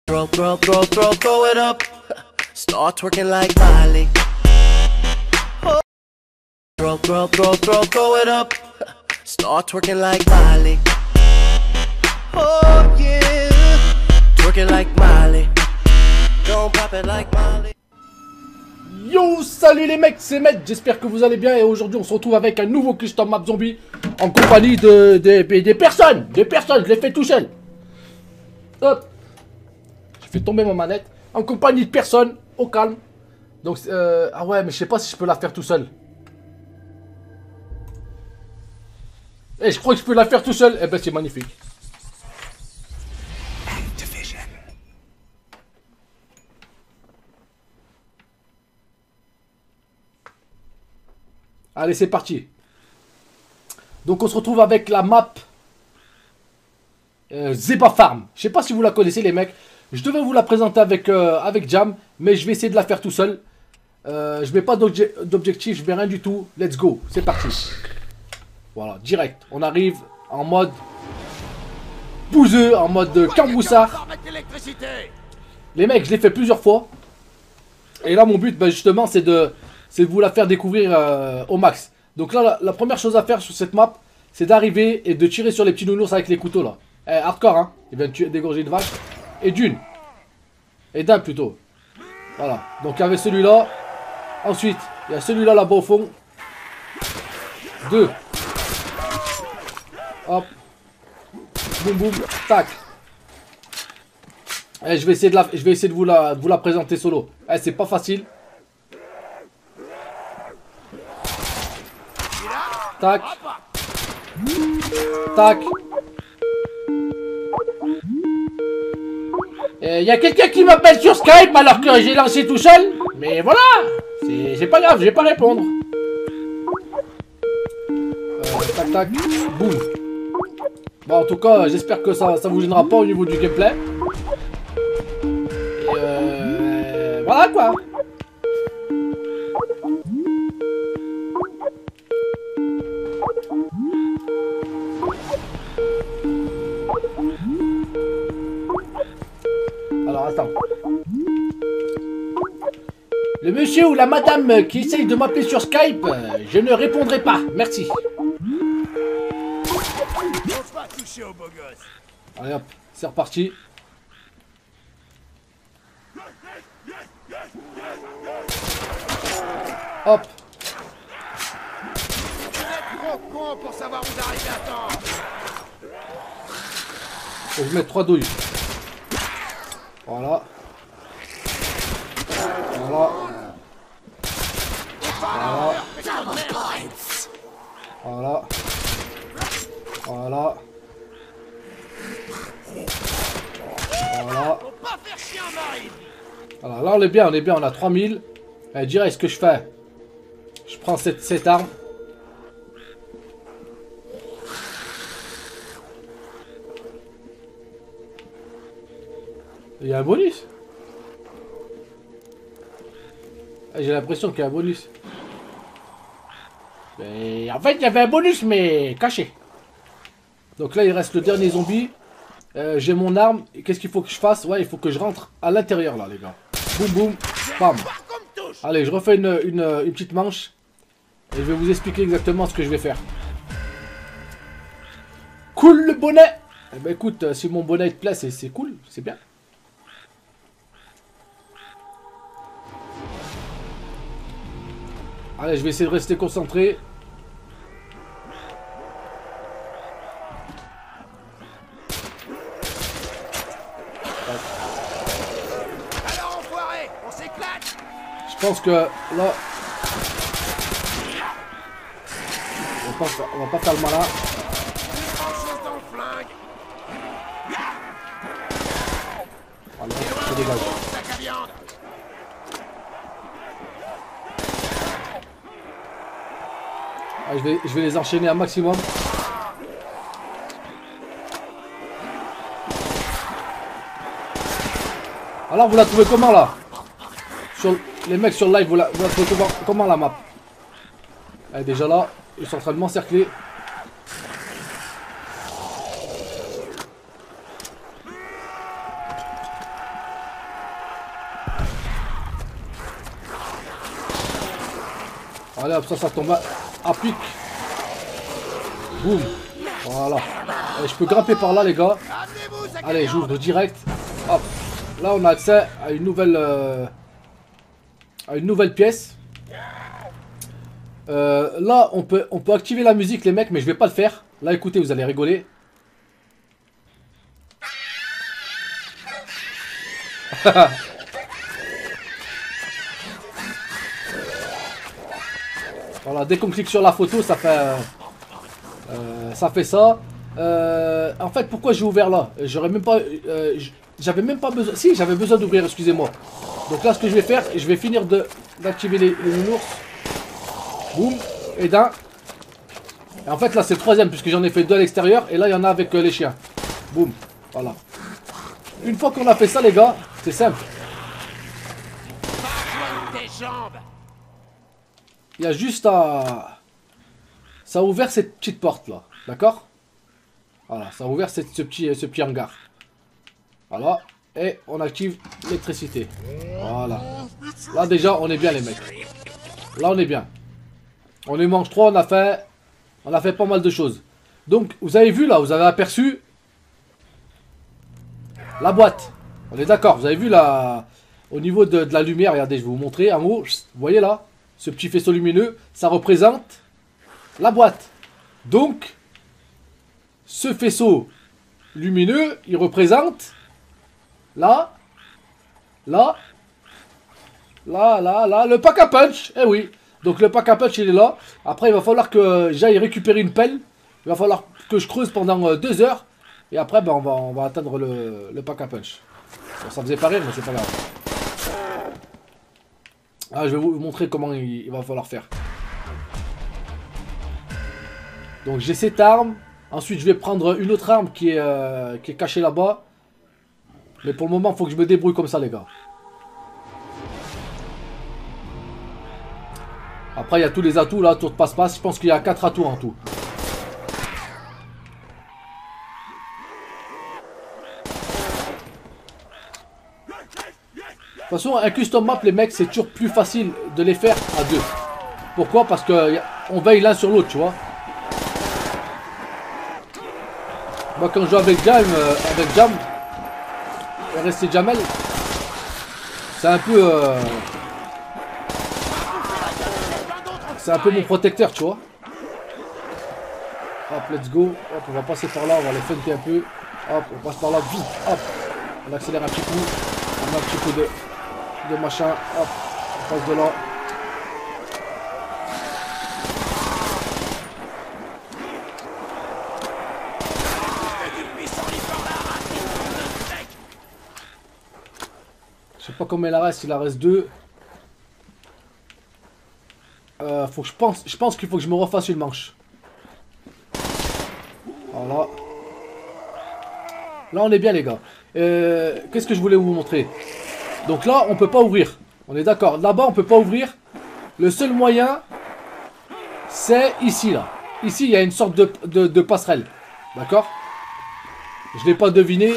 Throw it up. Start twerking like Miley. Oh. Throw it up. Start twerking like Miley. Oh yeah. Twerking like Miley. Don't pop it like Miley. Yo, salut les mecs, c'est Matt, j'espère que vous allez bien et aujourd'hui on se retrouve avec un nouveau custom map zombie en compagnie des personnes, je l'ai fait tout seul. Hop, je fais tomber ma manette en compagnie de personnes, au calme. Donc, ah ouais, mais je sais pas si je peux la faire tout seul. Et je crois que je peux la faire tout seul, eh ben c'est magnifique. Allez, c'est parti. Donc, on se retrouve avec la map Zeba Farm. Je sais pas si vous la connaissez, les mecs. Je devais vous la présenter avec Jam, mais je vais essayer de la faire tout seul. Je mets pas d'objectif, je mets rien du tout. Let's go, c'est parti. Voilà, direct. On arrive en mode bouseux, en mode camboussard. Les mecs, je l'ai fait plusieurs fois. Et là, mon but, ben, justement, c'est de vous la faire découvrir au max. Donc là, la première chose à faire sur cette map, c'est d'arriver et de tirer sur les petits nounours avec les couteaux là. Hardcore, hein. Il vient de dégorger une vache. Et d'une. Et d'un plutôt. Voilà. Donc il y avait celui-là. Ensuite, il y a celui-là là-bas au fond. 2. Hop. Boum boum. Tac. Et je vais essayer de vous la présenter solo. C'est pas facile. Tac. Tac. Il y a quelqu'un qui m'appelle sur Skype alors que j'ai lancé tout seul. Mais voilà. C'est pas grave, je vais pas répondre. Tac tac. Boum. Bon, en tout cas, j'espère que ça vous gênera pas au niveau du gameplay. Et voilà quoi. Alors attends. Le monsieur ou la madame qui essaye de m'appeler sur Skype, je ne répondrai pas. Merci. Allez hop, c'est reparti. Hop. Pour savoir où arriver à temps. Faut vous mettre 3 douilles. Voilà. Voilà. Voilà. Voilà. Voilà. Voilà. Voilà, là on est bien, on a 3000. Allez, direct, ce que je fais. Je prends cette arme. Il y a un bonus. J'ai l'impression qu'il y a un bonus. Mais en fait, il y avait un bonus, mais caché. Donc là, il reste le dernier zombie. J'ai mon arme. Qu'est-ce qu'il faut que je fasse? Ouais, il faut que je rentre à l'intérieur, là, les gars. Boum, boum, bam. Allez, je refais une petite manche. Et je vais vous expliquer exactement ce que je vais faire. Cool, le bonnet. Eh ben, écoute, si mon bonnet te plaît, c'est cool. C'est bien. Allez, je vais essayer de rester concentré. Alors enfoiré, on s'éclate. Je pense que là, on va pas faire le malin. Allez, je dégage. Allez, je vais les enchaîner un maximum. Alors, vous la trouvez comment là? Les mecs sur live, vous la trouvez comment la map? Elle est déjà là, ils sont en train de m'encercler. Allez hop, ça tombe à pic. Boum. Voilà. Et je peux grimper par là les gars. Allez, j'ouvre direct. Hop. Là on a accès à une nouvelle pièce. Là on peut activer la musique les mecs, mais je vais pas le faire. Là écoutez, vous allez rigoler. Voilà, dès qu'on clique sur la photo, ça fait ça. En fait, pourquoi j'ai ouvert là? J'aurais même pas, j'avais même pas besoin. Si, j'avais besoin d'ouvrir, excusez-moi. Donc là, ce que je vais faire, je vais finir d'activer les nounours. Boum, et d'un. Et en fait, là, c'est le troisième, puisque j'en ai fait 2 à l'extérieur. Et là, il y en a avec les chiens. Boum, voilà. Une fois qu'on a fait ça, les gars, c'est simple. Il y a juste à... Ça a ouvert cette petite porte là, d'accord? Voilà, ça a ouvert ce petit hangar. Voilà, et on active l'électricité. Voilà. Là déjà, on est bien les mecs. Là, on est bien. On les mange 3, on a fait pas mal de choses. Donc, vous avez vu là, vous avez aperçu la boîte. On est d'accord, vous avez vu là, au niveau de la lumière, regardez, je vais vous montrer en haut. Vous voyez là, ce petit faisceau lumineux, ça représente la boîte. Donc, ce faisceau lumineux, il représente là, le pack à punch. Eh oui, donc le pack à punch, il est là. Après, il va falloir que j'aille récupérer une pelle. Il va falloir que je creuse pendant 2 heures. Et après, ben, on va atteindre le pack à punch. Bon, ça faisait pas rire, mais c'est pas grave. Ah, je vais vous montrer comment il va falloir faire. Donc j'ai cette arme. Ensuite je vais prendre une autre arme qui est cachée là-bas. Mais pour le moment il faut que je me débrouille comme ça les gars. Après il y a tous les atouts là, tour de passe-passe. Je pense qu'il y a 4 atouts en tout. De toute façon, un custom map, les mecs, c'est toujours plus facile de les faire à 2. Pourquoi? Parce qu'on veille l'un sur l'autre, tu vois. Moi, quand je joue avec Jam, RSC Jamel, c'est un peu... c'est un peu mon protecteur, tu vois. Hop, let's go. Hop, on va passer par là, on va les funker un peu. Hop, on passe par là, vite. Hop, on accélère un petit coup. On a un petit coup de machin, hop, on passe de là. Je sais pas combien il en reste, il en reste 2. Faut que je pense qu'il faut que je me refasse une manche. Voilà. Là on est bien les gars. Qu'est-ce que je voulais vous montrer? Donc là, on peut pas ouvrir. On est d'accord. Là-bas, on peut pas ouvrir. Le seul moyen, c'est ici, là. Ici, il y a une sorte de passerelle. D'accord? Je l'ai pas deviné.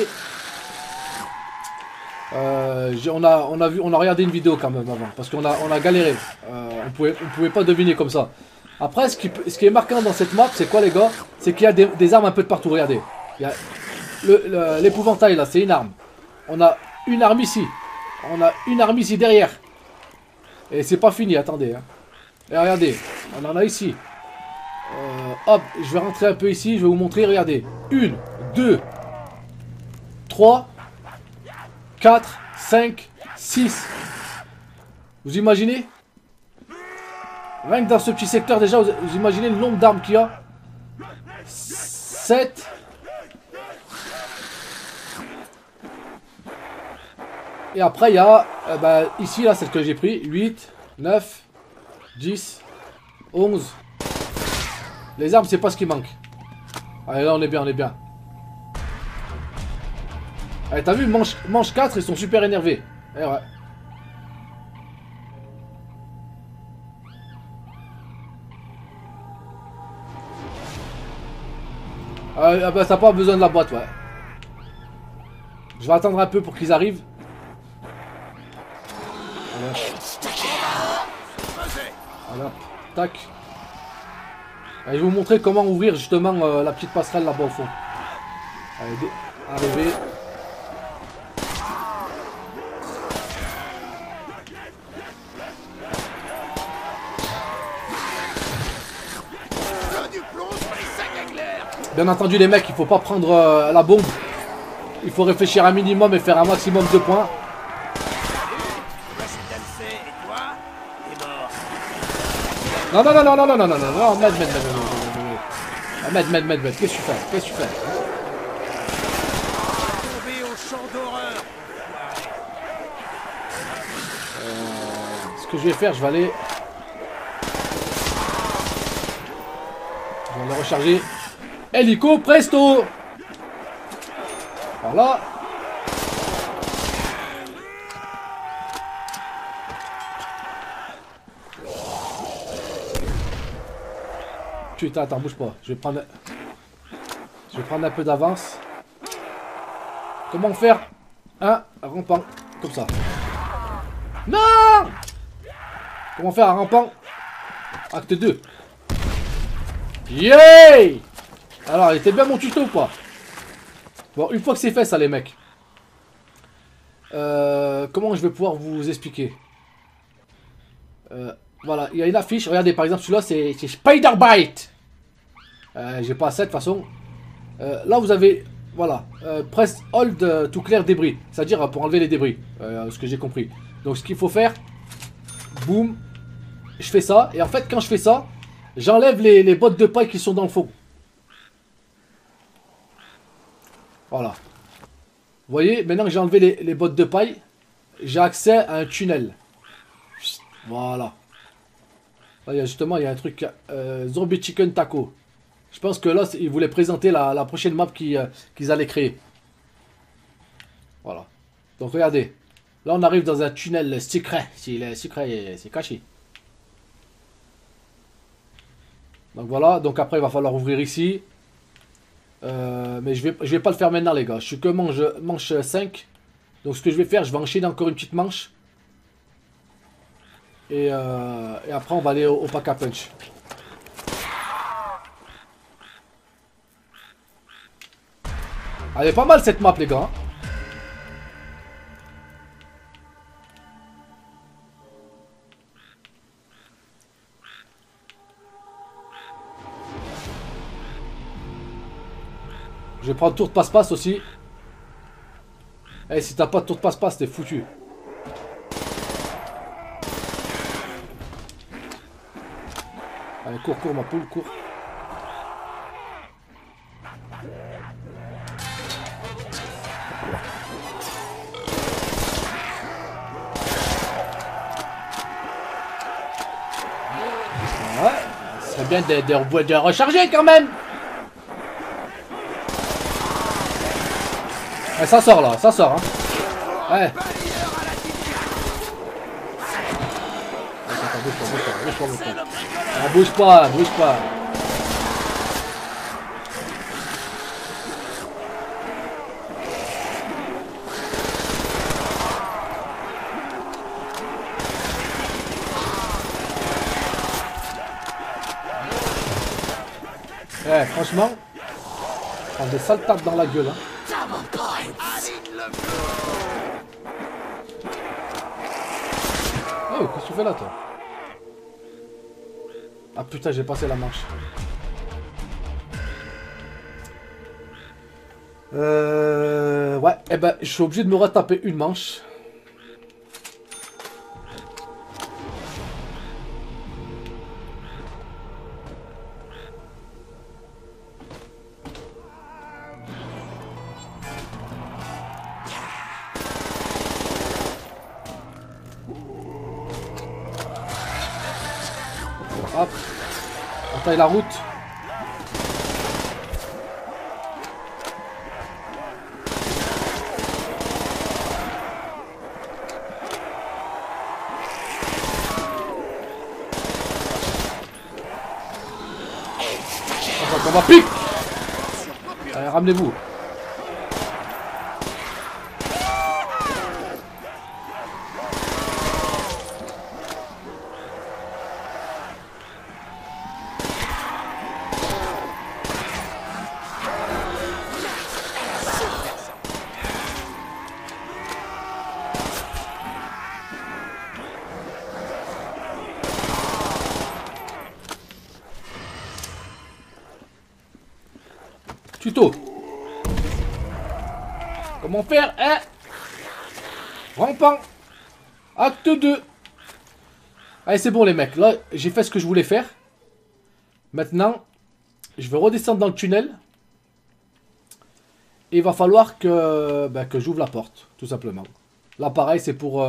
On a regardé une vidéo quand même avant. Parce qu'on a galéré. On pouvait pas deviner comme ça. Après, ce qui est marquant dans cette map, c'est quoi, les gars? C'est qu'il y a des armes un peu de partout. Regardez. Il y a l'épouvantail, là. C'est une arme. On a une arme ici. On a une arme ici derrière. Et c'est pas fini, attendez. Hein. Et regardez, on en a ici. Hop, je vais rentrer un peu ici, je vais vous montrer, regardez. 1, 2, 3, 4, 5, 6. Vous imaginez? Rien que dans ce petit secteur déjà, vous imaginez le nombre d'armes qu'il y a? 7. Et après il y a ici là celle que j'ai pris 8, 9, 10, 11. Les armes c'est pas ce qui manque. Allez là on est bien, on est bien. Allez t'as vu manche 4 ils sont super énervés. Eh ouais. Bah t'as pas besoin de la boîte ouais. Je vais attendre un peu pour qu'ils arrivent. Voilà. Tac. Et je vais vous montrer comment ouvrir justement la petite passerelle là-bas au fond. Allez, arrivez. Bien entendu les mecs, il faut pas prendre la bombe. Il faut réfléchir un minimum et faire un maximum de points. Non, non, non, non, non, non, non, non, non, non, Med, qu'est-ce que tu fais? Qu'est-ce que tu fais? Ce que je vais faire, je vais aller recharger. Hélico, presto! Voilà. Putain, attends, bouge pas. Je vais prendre un peu d'avance. Comment faire un rampant comme ça? Non! Comment faire un rampant? Acte 2. Yay! Alors, il était bien mon tuto ou pas? Bon, une fois que c'est fait ça les mecs. Comment je vais pouvoir vous expliquer? Voilà, il y a une affiche. Regardez, par exemple, celui-là, c'est Spider-Bite. J'ai pas assez de toute façon. Là, vous avez... Voilà. Press Hold to clear débris. C'est-à-dire pour enlever les débris. Ce que j'ai compris. Donc, ce qu'il faut faire... Boum. Je fais ça. Et en fait, quand je fais ça, j'enlève les bottes de paille qui sont dans le fond. Voilà. Vous voyez, maintenant que j'ai enlevé les bottes de paille, j'ai accès à un tunnel. Voilà. Là, justement, il y a un truc. Zombie Chicken Taco. Je pense que là, ils voulaient présenter la prochaine map qu'ils allaient créer. Voilà. Donc, regardez. Là, on arrive dans un tunnel secret. C'est secret, c'est caché. Donc, voilà. Donc, après, il va falloir ouvrir ici. Mais je vais pas le faire maintenant, les gars. Je suis que manche 5. Donc, ce que je vais faire, je vais enchaîner encore une petite manche. Et après, on va aller au pack à punch. Elle est pas mal cette map, les gars. Je vais prendre tour de passe-passe aussi. Eh, si t'as pas de tour de passe-passe, t'es foutu. Allez, cours, ma poule, cours. Ouais, ce serait bien de recharger quand même. Ouais, ça sort là, ça sort. Hein. Ouais. Bouge pas, bouge pas. Ouais, franchement, on a des sales tapes dans la gueule. Hein. Oh, qu'est-ce que tu fais là, toi? Ah putain, j'ai passé la manche. Ouais, eh ben, je suis obligé de me retaper une manche. Hop. On taille la route. On va pique. Allez, ramenez-vous. Tuto. Comment faire, hein? Rampant. Acte 2. Allez, c'est bon les mecs. Là, j'ai fait ce que je voulais faire. Maintenant, je vais redescendre dans le tunnel. Et il va falloir que j'ouvre la porte, tout simplement. Là, pareil, c'est pour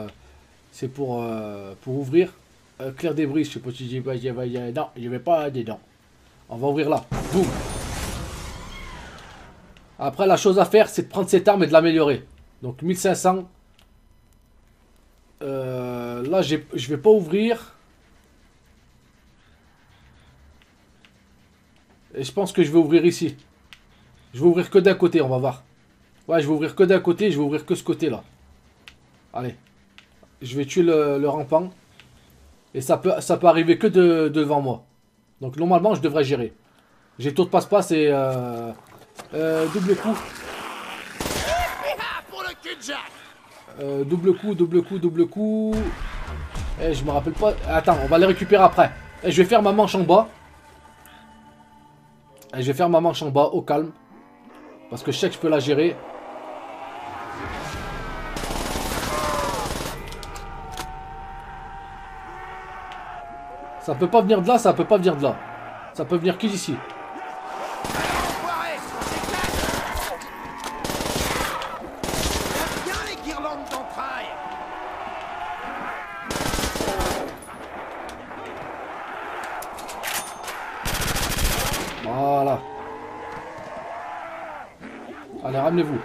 ouvrir. Claire des bruits, je sais pas si j'y vais. Non, je vais pas dedans. On va ouvrir là. Boum. Après, la chose à faire, c'est de prendre cette arme et de l'améliorer. Donc, 1500. Là, je vais pas ouvrir. Et je pense que je vais ouvrir ici. Je vais ouvrir que d'un côté, on va voir. Ouais, je vais ouvrir que d'un côté, je vais ouvrir que ce côté-là. Allez. Je vais tuer le rampant. Et ça peut arriver que devant moi. Donc normalement, je devrais gérer. J'ai taux de passe-passe et... double coup. Pour le cul de Jack. Double coup. Eh, je me rappelle pas. Attends, on va les récupérer après. Et je vais faire ma manche en bas. Et je vais faire ma manche en bas, au calme. Parce que je sais que je peux la gérer. Ça peut pas venir de là, ça peut pas venir de là. Ça peut venir que d'ici. Enfoiré, on s'éclate. J'aime bien les guirlandes d'entrailles. Voilà. Allez, ramenez-vous.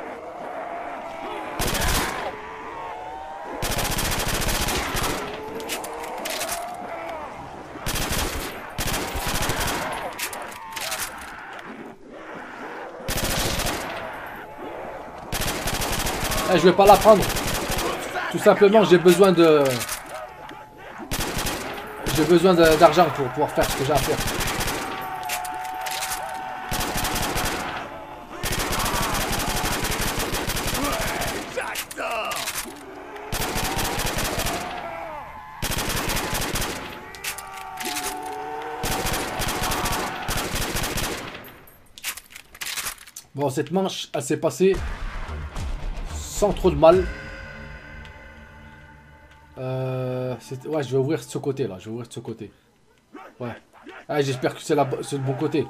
Eh, je vais pas la prendre. Tout simplement, j'ai besoin de... J'ai besoin d'argent pour pouvoir faire ce que j'ai à faire. J'adore. Bon, cette manche, elle s'est passée sans trop de mal. Ouais, je vais ouvrir ce côté là. Je vais ouvrir ce côté. Ouais. Ah, j'espère que c'est le bon côté.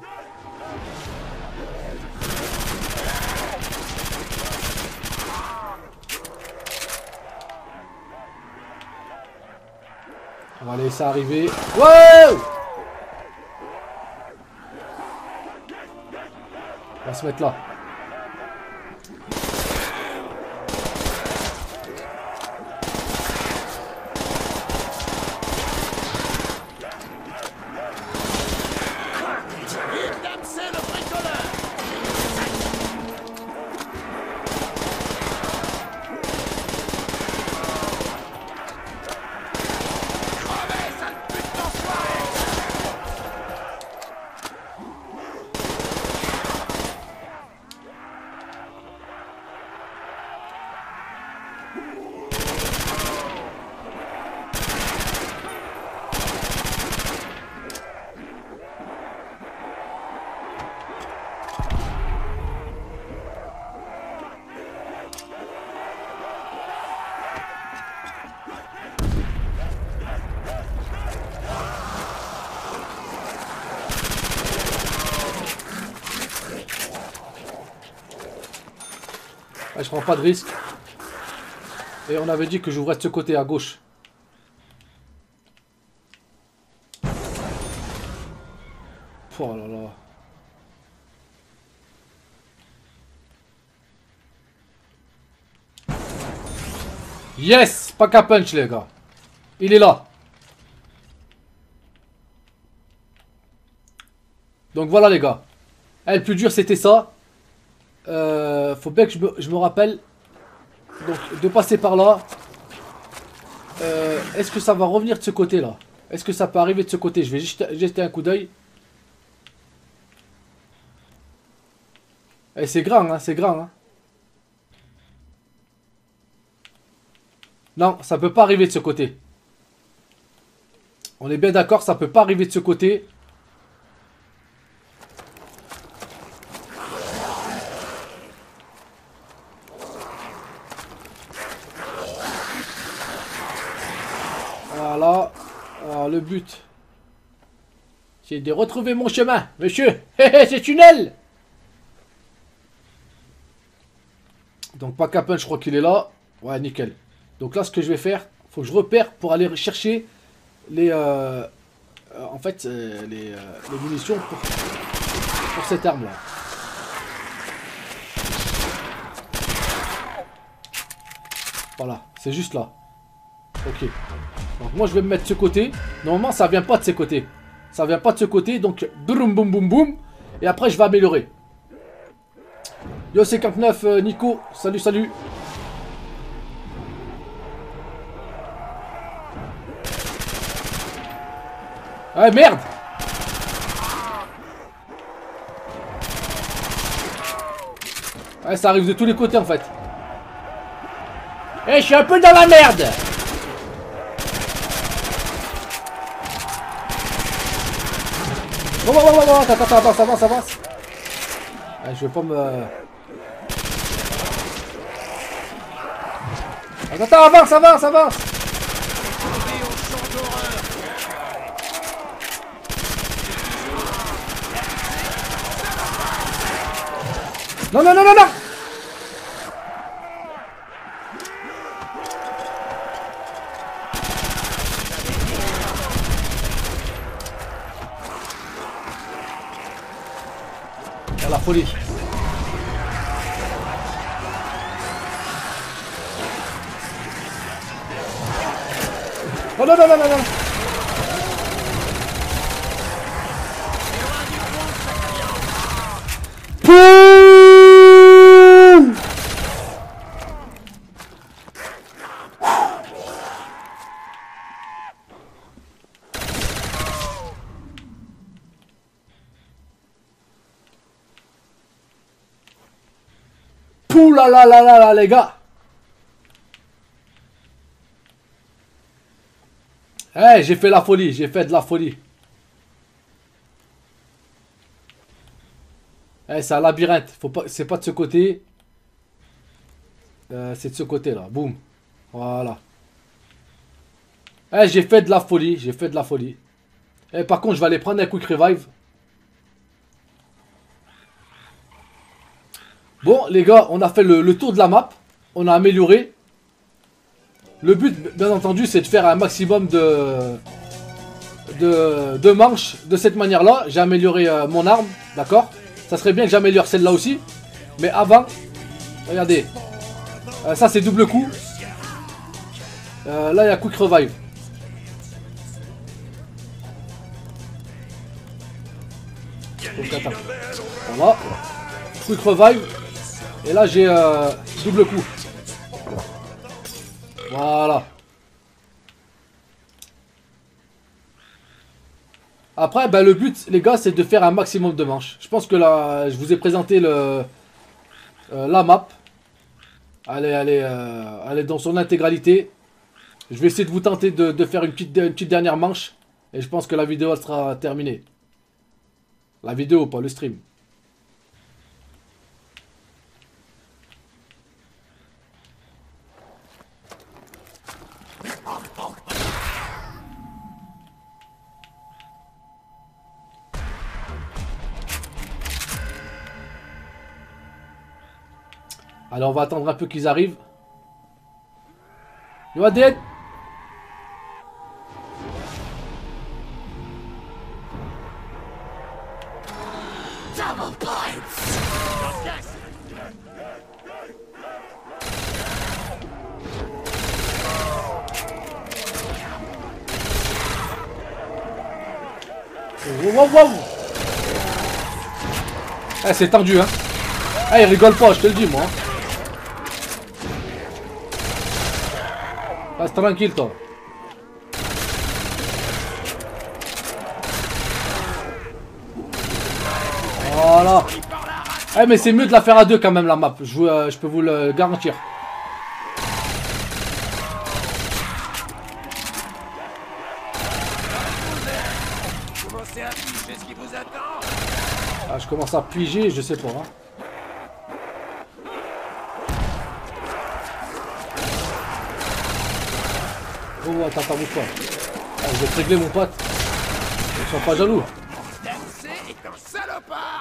On va laisser ça arriver. Wow! On va se mettre là. C'est le bricoleur. Crevez, sale pute d'enfoiré. Ouais, je prends pas de risque. Et on avait dit que j'ouvrais de ce côté à gauche. Oh là là. Yes! Pas qu'à punch les gars. Il est là. Donc voilà les gars. Le plus dur c'était ça. Faut bien que je me rappelle. Donc de passer par là. Est-ce que ça va revenir de ce côté là? Est-ce que ça peut arriver de ce côté? Je vais juste jeter un coup d'œil. Et c'est grand hein, c'est grand hein. Non, ça peut pas arriver de ce côté. On est bien d'accord, ça peut pas arriver de ce côté. Voilà. Alors, le but, c'est de retrouver mon chemin, monsieur. C'est tunnel. Donc, pas qu'à peine, je crois qu'il est là. Ouais, nickel. Donc là, ce que je vais faire, faut que je repère pour aller chercher les... en fait, les munitions pour cette arme-là. Voilà, c'est juste là. Ok. Donc moi, je vais me mettre de ce côté. Normalement, ça vient pas de ce côté. Ça vient pas de ce côté, donc boum boum boum boum. Et après, je vais améliorer. Yo, C59, Nico. Salut, salut. Ah merde! Ouais, ça arrive de tous les côtés en fait. Eh, je suis un peu dans la merde! Bon, attends, ça avance. Ouais, je vais pas me... Attends, avance! Non! Ah, la folie. Oh non! Pouh là, les gars. Eh, j'ai fait de la folie. Eh, c'est un labyrinthe. Faut pas, c'est pas de ce côté. C'est de ce côté là. Boum. Voilà. Eh, j'ai fait de la folie. Eh, par contre, je vais aller prendre un quick revive. Bon, les gars, on a fait le tour de la map. On a amélioré. Le but, bien entendu, c'est de faire un maximum de manches de cette manière-là. J'ai amélioré mon arme, d'accord? Ça serait bien que j'améliore celle-là aussi. Mais avant, regardez. Ça, c'est double coup. Là, il y a quick revive. Donc, attends. Voilà. Quick revive. Et là, j'ai double coup. Voilà. Après, ben, le but, les gars, c'est de faire un maximum de manches. Je pense que là, je vous ai présenté la map. Elle est dans son intégralité. Je vais essayer de vous tenter de faire une petite dernière manche. Et je pense que la vidéo elle sera terminée. La vidéo, pas le stream. Allez, on va attendre un peu qu'ils arrivent. You are dead. Double points. Wow. Eh, c'est tendu, hein. Eh, il rigole pas, je te le dis, moi. Reste tranquille, toi. Voilà. Eh, mais c'est mieux de la faire à deux quand même, la map. Je peux vous le garantir. Commencez à piger ce qui vous attend. Ah, je commence à piger, je sais pas. Hein. Oh, attends, bouge pas. je vais te régler mon pote. Ils sont pas jaloux. Dempsey est un salopard.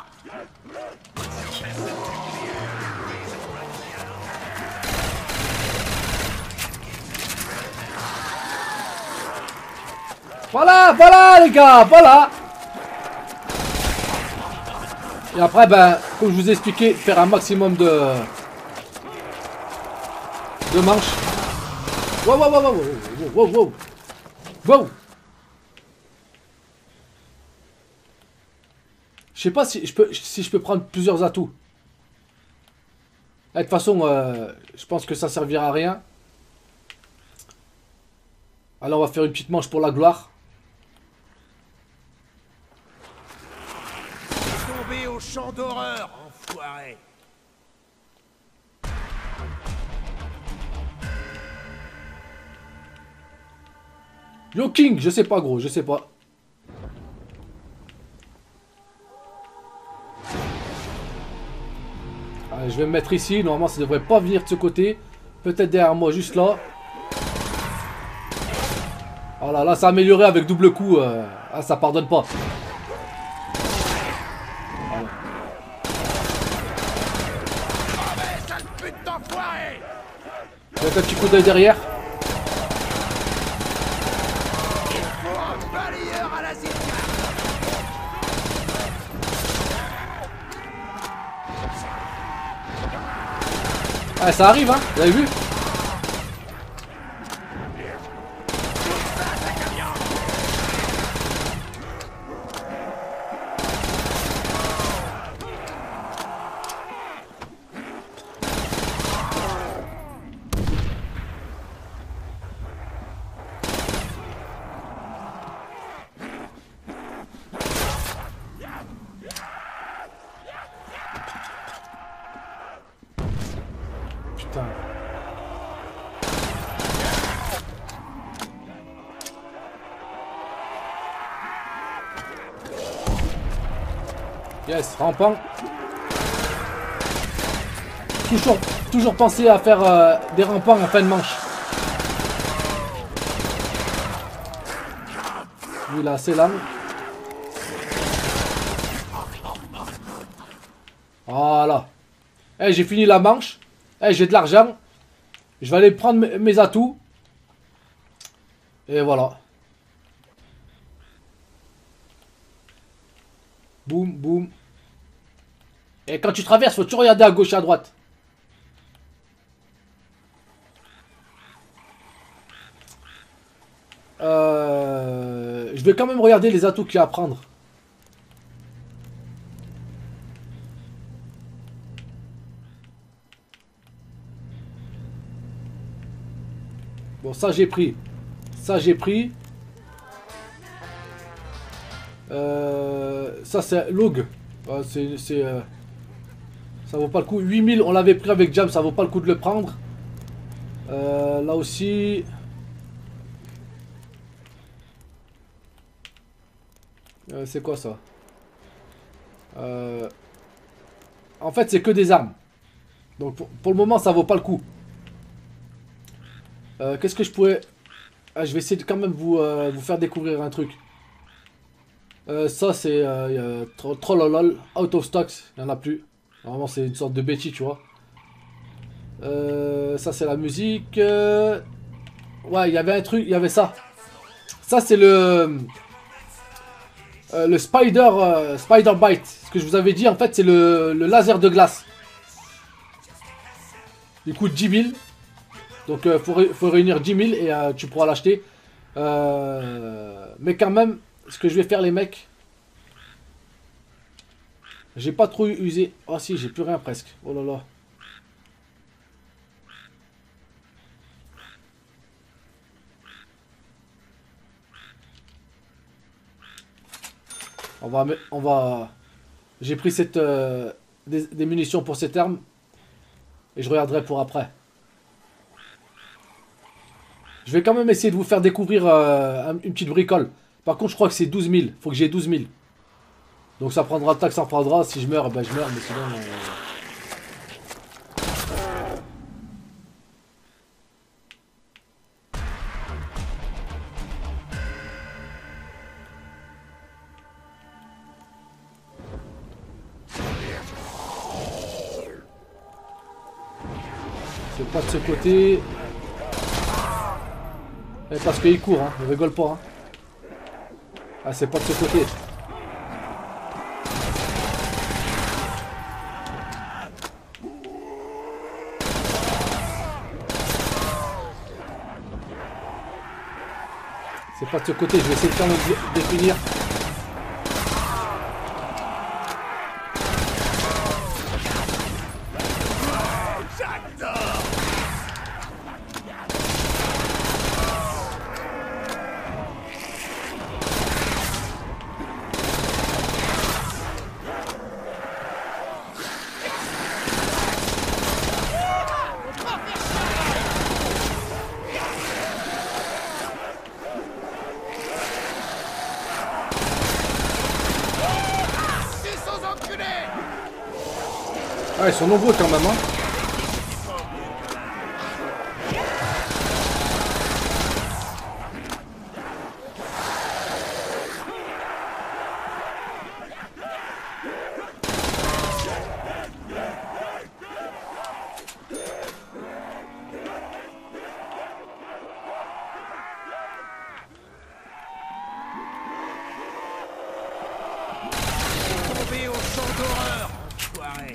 Voilà, voilà les gars, voilà. Et après, ben, comme je vous ai expliqué, faire un maximum de manches. Wow, wow, wow, wow, wow, wow, wow. Je sais pas si je peux prendre plusieurs atouts. De toute façon, je pense que ça servira à rien. Alors on va faire une petite manche pour la gloire. Tombé au champ d'horreur, enfoiré. Yo King, je sais pas gros, je sais pas. Allez, je vais me mettre ici, normalement ça devrait pas venir de ce côté. Peut-être derrière moi, juste là. Voilà, là ça a amélioré avec double coup, ah, ça pardonne pas. Voilà. Ah mais sale pute d'enfoiré. Je vais mettre un petit coup d'œil derrière. Il faut un balayeur à la zénith. Ah, ça arrive hein, vous avez vu? Putain. Yes, rampant. Toujours penser à faire des rampants en fin de manche. Lui là, c'est l'âme. Voilà. Eh, j'ai fini la manche. Eh, j'ai de l'argent. Je vais aller prendre mes atouts. Et voilà. Boum, boum. Et quand tu traverses, faut toujours regarder à gauche et à droite. Je vais quand même regarder les atouts qu'il y a à prendre. Bon, ça j'ai pris. Ça j'ai pris. Ça c'est Log. Ça vaut pas le coup. 8000 on l'avait pris avec Jam, ça vaut pas le coup de le prendre. Là aussi. C'est quoi ça? En fait c'est que des armes. Donc pour le moment ça vaut pas le coup. Qu'est-ce que je pourrais... Ah, je vais essayer de quand même vous faire découvrir un truc. Ça c'est Trollolol, out of stocks, il n'y en a plus. Normalement c'est une sorte de Betty, tu vois. Ça c'est la musique. Ouais, il y avait un truc, il y avait ça. Ça c'est le Spider Bite. Ce que je vous avais dit en fait c'est le laser de glace. Il coûte 10 000. Donc faut réunir 10 000 et tu pourras l'acheter. Mais quand même, ce que je vais faire les mecs, j'ai pas trop usé. Oh si, j'ai plus rien presque. Oh là là. On va. J'ai pris cette des munitions pour cette arme et je regarderai pour après. Je vais quand même essayer de vous faire découvrir une petite bricole. Par contre, je crois que c'est 12 000. Faut que j'ai 12 000. Donc ça prendra le temps que ça prendra. Si je meurs, ben je meurs. Mais sinon... C'est pas de ce côté. Et parce qu'il court, hein. Il rigole pas. Hein. Ah, c'est pas de ce côté. C'est pas de ce côté, je vais essayer de faire le définir. Ah, ils sont nombreux quand même, hein. Tombé au champ d'horreur, enfoiré.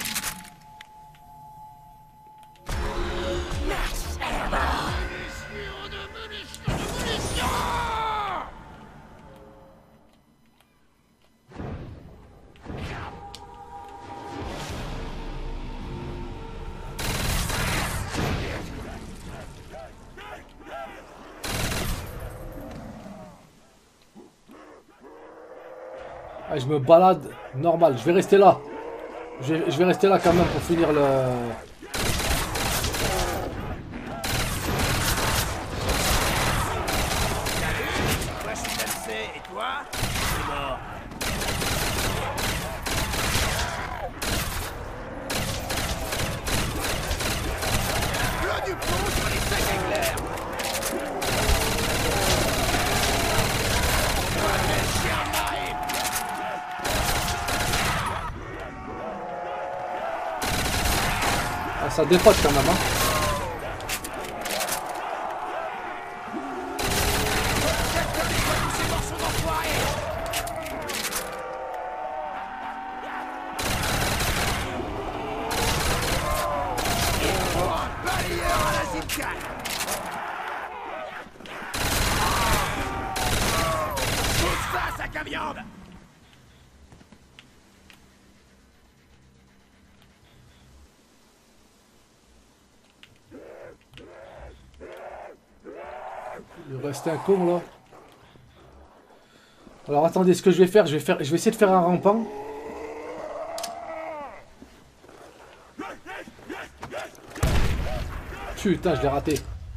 Ah, je me balade normal, je vais rester là. Je vais rester là quand même pour finir le... Moi je suis cassé, et toi? C'est mort. L'eau du pont sur les sacs éclairs. Ah, ça dépasse quand même, hein. Ces morceaux d'enfoirés. Balayeur à la zip-cat. Tout ça, sac à viande. Il reste un con là. Alors attendez, ce que je vais faire, je vais essayer de faire un rampant. Putain, je l'ai raté.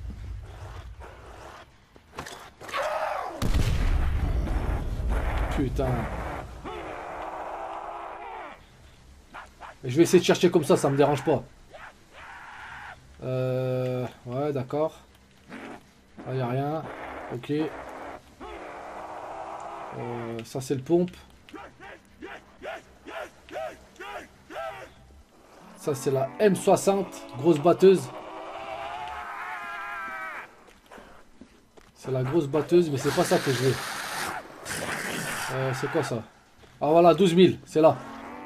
Putain. Je vais essayer de chercher comme ça me dérange pas. Ouais, d'accord. Ah, y a rien. Ok. Ça c'est le pompe. Ça c'est la M60, grosse batteuse. C'est la grosse batteuse, mais c'est pas ça que je veux. C'est quoi ça? Ah voilà, 12 000, c'est là.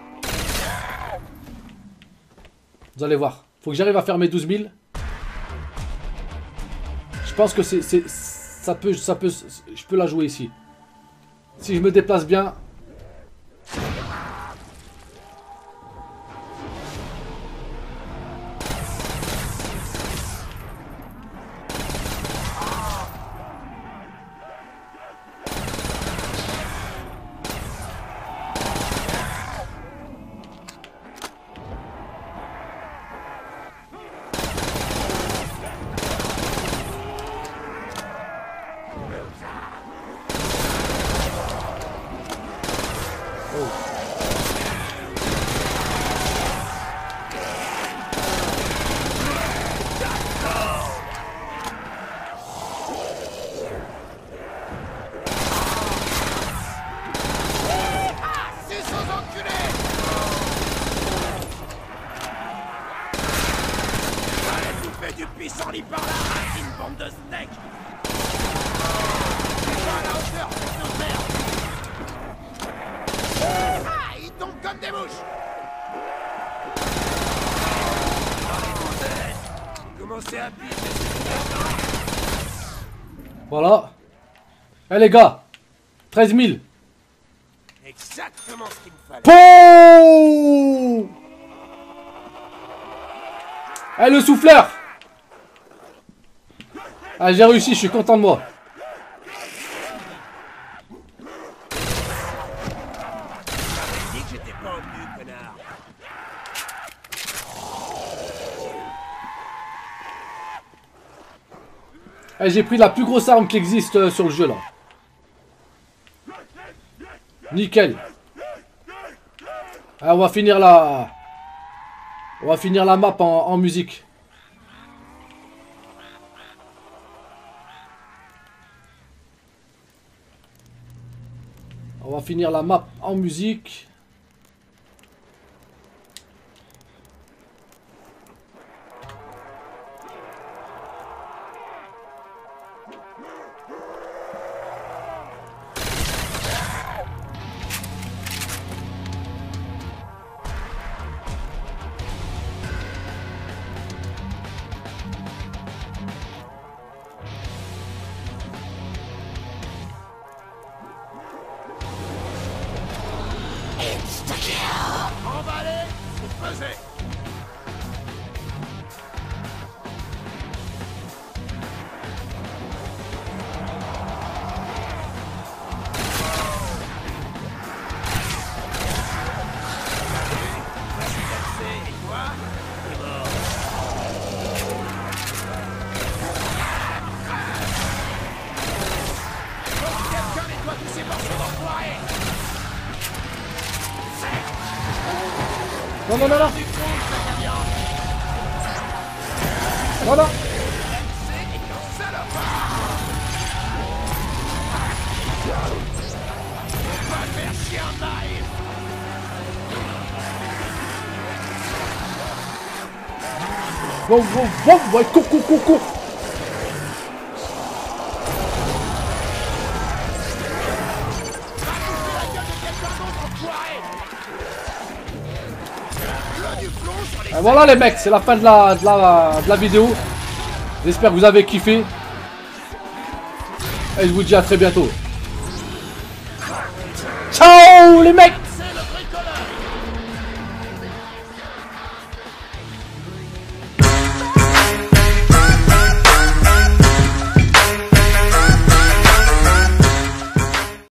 Vous allez voir. Faut que j'arrive à faire mes 12 000. Je pense que ça peut, je peux la jouer ici. Si je me déplace bien. par là. Une bombe de steak. C'est pas à la hauteur, c'est nos frères. Ah, ils tombent comme des mouches. Commencez à piquer. Voilà. Eh les gars, 13 000. Exactement ce qu'il me fallait. Pouh. Eh le souffleur. Ah j'ai réussi, je suis content de moi. J'ai dit que j'étais pas venu, connard. Eh, j'ai pris la plus grosse arme qui existe sur le jeu là. Nickel. Ah, on va finir la map en musique. On va finir la map en musique. Emballé, c'est pesé. Et toi, t'es mort. Faut que quelqu'un nettoie tous ces morceaux d'enfoirés. Non, non, non, non. Voilà. Wow, wow, wow, ouais, cours, cours, cours, cours. Et voilà les mecs, c'est la fin de la vidéo. J'espère que vous avez kiffé. Et je vous dis à très bientôt. Ciao les mecs.